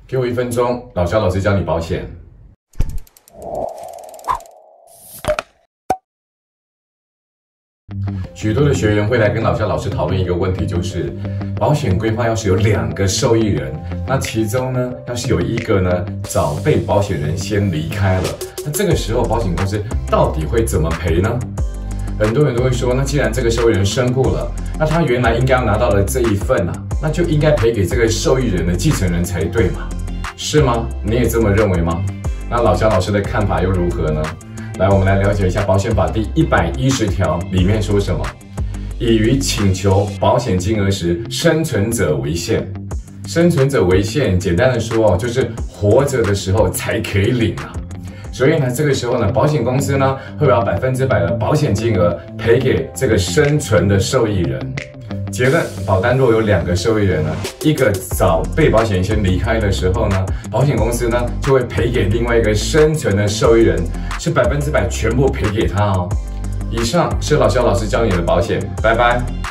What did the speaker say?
给我1分钟，老肖老师教你保险。许多的学员会来跟老肖老师讨论一个问题，就是保险规划要是有2个受益人，那其中呢，要是有一个呢早被保险人先离开了，那这个时候保险公司到底会怎么赔呢？很多人都会说，那既然这个受益人身故了，那他原来应该要拿到的这一份啊，那就应该赔给这个受益人的继承人才对嘛？是吗？你也这么认为吗？那老肖老师的看法又如何呢？来，我们来了解一下保险法第110条里面说什么。已于请求保险金额时，生存者为限。生存者为限，简单的说就是活着的时候才可以领啊。所以呢，这个时候呢，保险公司呢会把100%的保险金额赔给这个生存的受益人。结论：保单若有2个受益人呢，一个早被保险人先离开的时候呢，保险公司呢就会赔给另外一个生存的受益人，是100%全部赔给他哦。以上是老肖老师教你的保险，拜拜。